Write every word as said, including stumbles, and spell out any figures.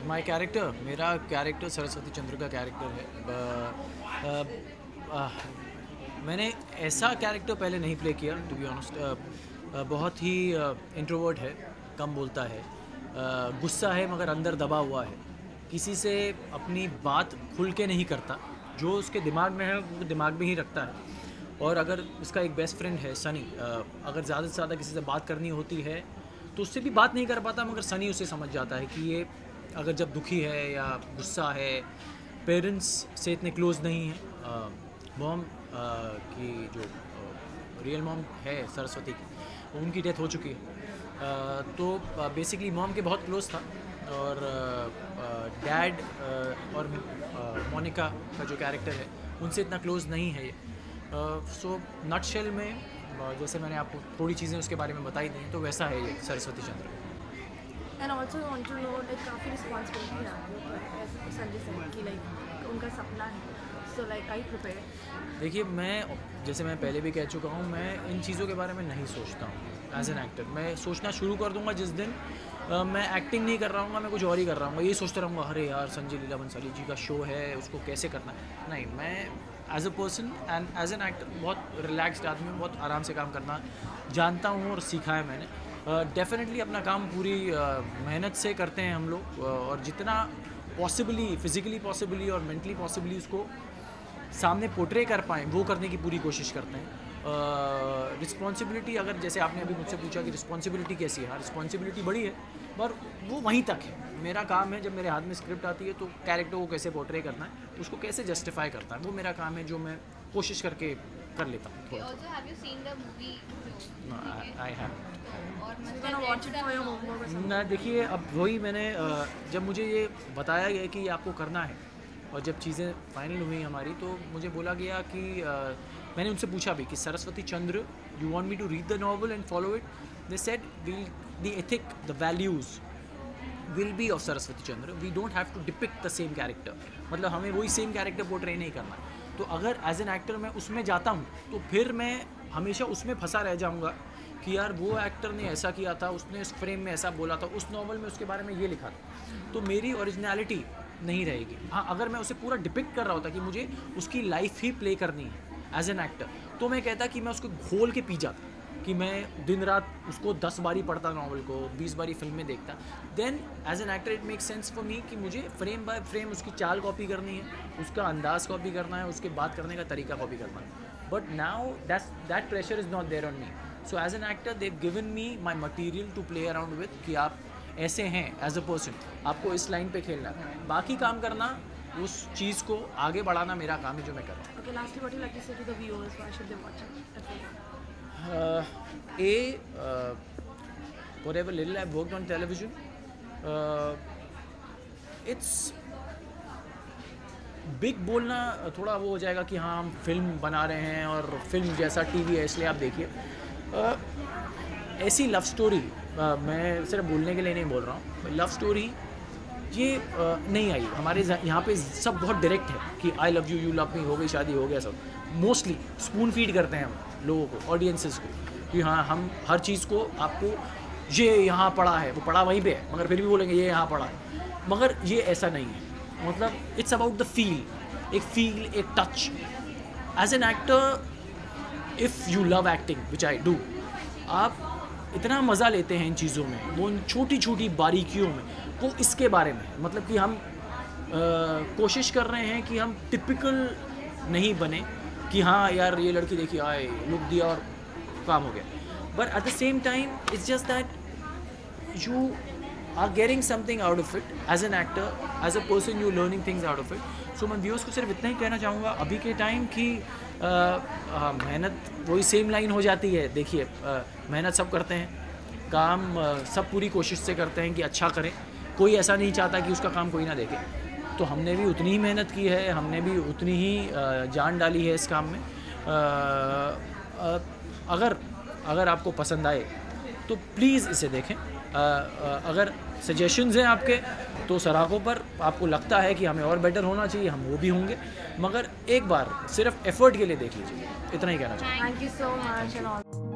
माई character, मेरा character Saraswati Chandra का character है। ब, आ, आ, मैंने ऐसा कैरेक्टर पहले नहीं प्ले किया, टू बी ऑनेस्ट। बहुत ही इंट्रोवर्ट है, कम बोलता है, आ, गुस्सा है मगर अंदर दबा हुआ है, किसी से अपनी बात खुल के नहीं करता, जो उसके दिमाग में है वो दिमाग में ही रखता है। और अगर उसका एक बेस्ट फ्रेंड है सनी, अगर ज़्यादा से ज़्यादा किसी से बात करनी होती है तो उससे भी बात नहीं कर पाता, मगर सनी उसे समझ जाता है कि ये अगर जब दुखी है या गुस्सा है, पेरेंट्स से इतने क्लोज़ नहीं है। मॉम की जो रियल मॉम है सरस्वती की, उनकी डेथ हो चुकी है, आ, तो बेसिकली मॉम के बहुत क्लोज़ था। और डैड और मोनिका का जो कैरेक्टर है उनसे इतना क्लोज़ नहीं है ये। सो नटशेल में uh, जैसे मैंने आपको थोड़ी चीज़ें उसके बारे में बताई दी, तो वैसा है ये Saraswati Chandra. And also want to know, like काफ़ी रिस्पॉन्सिबिलिटी है आपके ऊपर, संजय सर की, लाइक उनका सपना है, सो लाइक आई प्रिपेयर। देखिए, मैं जैसे मैं पहले भी कह चुका हूँ, मैं इन चीज़ों के बारे में नहीं सोचता हूँ एज एन एक्टर। मैं सोचना शुरू कर दूँगा जिस दिन uh, मैं एक्टिंग नहीं कर रहा हूँ, मैं कुछ और ही कर रहा हूँ, यही सोचता रहूँगा, अरे यार संजय लीला बंसाली जी का शो है, उसको कैसे करना है। नहीं, मैं as a person and as an actor बहुत रिलैक्स्ड आदमी हूँ, बहुत आराम से काम करना जानता हूँ और सीखा है मैंने। डेफिनेटली uh, अपना काम पूरी uh, मेहनत से करते हैं हम लोग, uh, और जितना पॉसिबली फिज़िकली पॉसिबली और मेंटली पॉसिबली उसको सामने पोर्ट्रे कर पाएँ वो करने की पूरी कोशिश करते हैं। रिस्पॉन्सिबिलिटी uh, अगर जैसे आपने अभी मुझसे पूछा कि रिस्पॉन्सिबिलिटी कैसी है, हाँ रिस्पॉन्सिबिलिटी बड़ी है, पर वो वहीं तक है। मेरा काम है, जब मेरे हाथ में स्क्रिप्ट आती है तो कैरेक्टर को कैसे पोर्ट्रे करना है, उसको कैसे जस्टिफाई करता है, वो मेरा काम है, जो मैं कोशिश करके कर लेता हूँ थोड़ा। आई हैव ना, देखिए अब वही मैंने जब मुझे ये बताया गया कि ये आपको करना है, और जब चीज़ें फाइनल हुई हमारी, तो मुझे बोला गया कि मैंने उनसे पूछा भी कि Saraswati Chandra, you want me to read the novel and follow it? They said will the ethic, the values will be of Saraswati Chandra, we don't have to depict the same character. मतलब हमें वही सेम कैरेक्टर पोर्ट्रे नहीं करना। तो अगर as an actor मैं उसमें जाता हूँ तो फिर मैं हमेशा उसमें फंसा रह जाऊँगा कि यार वो एक्टर ने ऐसा किया था, उसने इस फ्रेम में ऐसा बोला था, उस नॉवल में उसके बारे में ये लिखा था, तो मेरी ओरिजिनलिटी नहीं रहेगी। हाँ, अगर मैं उसे पूरा डिपिक्ट कर रहा होता कि मुझे उसकी लाइफ ही प्ले करनी है एज एन एक्टर, तो मैं कहता कि मैं उसको घोल के पी जाता, कि मैं दिन रात उसको दस बारी पढ़ता नॉवल को, बीस बारी फिल्में देखता। Then as an actor it make sense for me कि मुझे फ्रेम बाय फ्रेम उसकी चाल कॉपी करनी है, उसका अंदाज़ कॉपी करना है, उसके बात करने का तरीका कॉपी करना है। But now that's that pressure is not there on me. So as an actor they given me my material to play around with, कि आप ऐसे हैं एज अ पर्सन, आपको इस लाइन पे खेलना है, बाकी काम करना, उस चीज़ को आगे बढ़ाना मेरा काम है जो मैं कर रहा हूँ। Okay, lastly, what do you like to say to the viewers? Why should they watch it? Uh, a uh, whatever little I've worked on television, uh, it's big बोलना थोड़ा वो हो जाएगा कि हाँ हम फिल्म बना रहे हैं और फिल्म जैसा टीवी है इसलिए आप देखिए। uh, ऐसी लव स्टोरी, uh, मैं सिर्फ बोलने के लिए नहीं बोल रहा हूँ, लव स्टोरी ये uh, नहीं आई हमारे यहाँ पे। सब बहुत डायरेक्ट है कि I love you, you love me, हो गई शादी, हो गया सब। मोस्टली स्पून फीड करते हैं हम लोगों को, ऑडियंसेस को, कि हाँ हम हर चीज़ को आपको, ये यहाँ पड़ा है, वो पड़ा वहीं पे है, मगर फिर भी बोलेंगे ये यहाँ पड़ा है, मगर ये ऐसा नहीं है। मतलब इट्स अबाउट द फील, एक फील, एक touch. As an actor, if you love acting which I do, आप इतना मज़ा लेते हैं इन चीज़ों में, वो उन छोटी छोटी बारीकियों में, वो इसके बारे में है। मतलब कि हम आ, कोशिश कर रहे हैं कि हम टिपिकल नहीं बने कि हाँ यार ये लड़की देखिए आए, लुक दिया और काम हो गया। But at the same time it's just that you are getting something out of it as an actor, as a person you learning things out of it. So मैं व्यूअर्स को सिर्फ इतना ही कहना चाहूँगा अभी के टाइम कि मेहनत वही सेम लाइन हो जाती है। देखिए, मेहनत सब करते हैं, काम आ, सब पूरी कोशिश से करते हैं कि अच्छा करें, कोई ऐसा नहीं चाहता कि उसका काम कोई ना देखे। तो हमने भी उतनी ही मेहनत की है, हमने भी उतनी ही जान डाली है इस काम में। अगर अगर आपको पसंद आए तो प्लीज़ इसे देखें। अगर सजेशंस हैं आपके तो सराहों पर, आपको लगता है कि हमें और बेटर होना चाहिए, हम वो भी होंगे, मगर एक बार सिर्फ एफर्ट के लिए देख लीजिए, इतना ही कहना चाहिए। Thank you so much and all.